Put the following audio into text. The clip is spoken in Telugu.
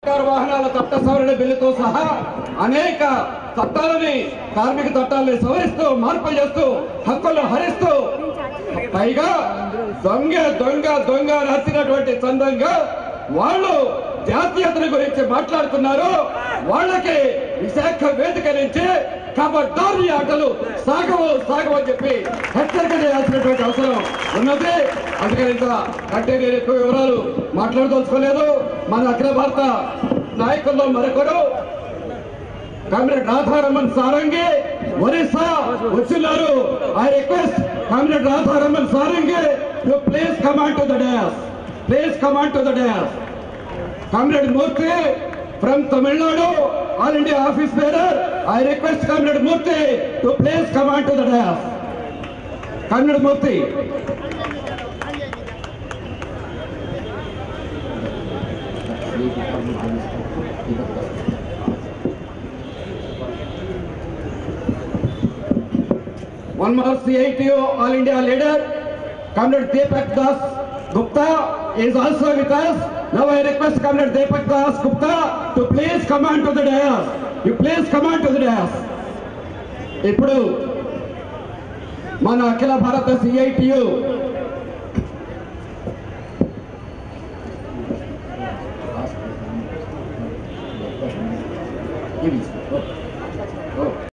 వాహనాల చట్ట సవరణ బిల్లుతో సహా అనేక చట్టాలని కార్మిక చట్టాలని సవరిస్తూ మార్పులు చేస్తూ హక్కులను హరిస్తూ పైగా దొంగ దొంగ దొంగ నచ్చినటువంటి చందంగా వాళ్ళు జాతీయతల గురించి మాట్లాడుతున్నారు. వాళ్ళకి విశాఖ వేదిక నుంచి ఖబర్దార్ ఈ ఆటలు సాగవని చెప్పి హెచ్చరిక చేయాల్సినటువంటి అవసరం ఉన్నది. అందుకని ఇంకా అంటే నేను ఎక్కువ వివరాలు మాట్లాడదలుచుకోలేదు. మన అఖిల భారత నాయకుల్లో మరొకరు కామ్రేడ్ రాధారమన్ సారంగి ఒరిస్సా వచ్చున్నారు. I request comrade Radharaman Sarangi to please come on to the dais. Please come on to the dais. Comrade Murthy from Tamil Nadu, All India Office Bearer, I request Comrade Murthy to please come on to the dais. Comrade Murthy. One more CITU All India leader, Comrade Deepak Das Gupta is also with us. Now I request Comrade Deepak Das Gupta to please come on to the dais. You please come on to the dais. ఇప్పుడు మన అఖిల భారత CITU